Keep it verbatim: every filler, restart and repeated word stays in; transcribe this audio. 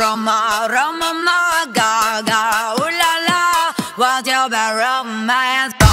Roma, Roma, Roma, Gaga, ooh la la, what's your bad romance?